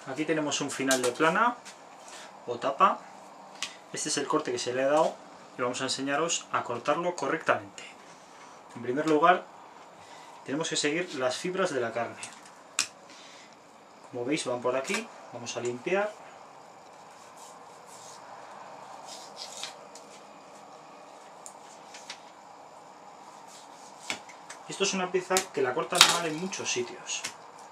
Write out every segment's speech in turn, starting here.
Aquí tenemos un final de plana o tapa. Este es el corte que se le ha dado y vamos a enseñaros a cortarlo correctamente. En primer lugar, tenemos que seguir las fibras de la carne. Como veis, van por aquí. Vamos a limpiar. Esto es una pieza que la cortan mal en muchos sitios.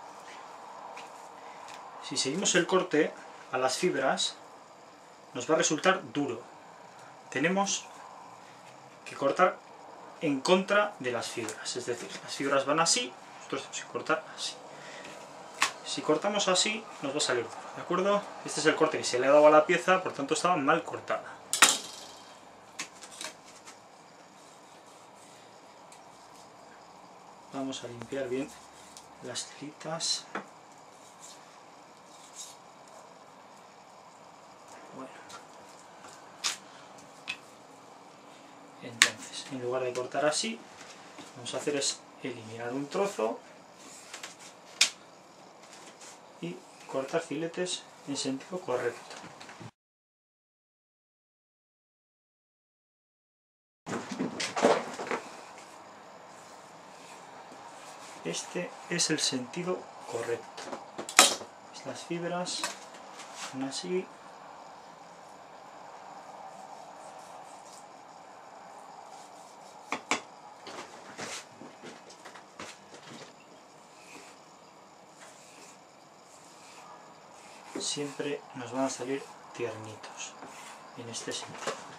Si seguimos el corte a las fibras, nos va a resultar duro. Tenemos que cortar en contra de las fibras, es decir, las fibras van así, nosotros tenemos que cortar así. Si cortamos así, nos va a salir duro, ¿de acuerdo? Este es el corte que se le ha dado a la pieza, por tanto estaba mal cortada. Vamos a limpiar bien las tiritas. Bueno. Entonces, en lugar de cortar así, lo que vamos a hacer es eliminar un trozo y cortar filetes en sentido correcto. Este es el sentido correcto. Las fibras son así. Siempre nos van a salir tiernitos en este sentido.